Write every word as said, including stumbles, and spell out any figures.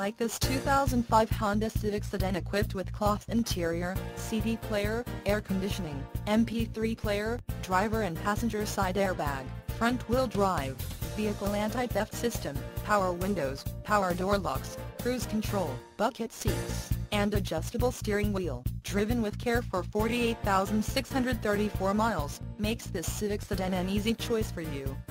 like this two thousand five Honda Civic Sedan equipped with cloth interior, C D player, air conditioning, M P three player, driver and passenger side airbag, front-wheel drive, vehicle anti-theft system, power windows, power door locks, cruise control, bucket seats, and adjustable steering wheel, driven with care for forty-eight thousand six hundred thirty-four miles, makes this Civic Sedan an easy choice for you.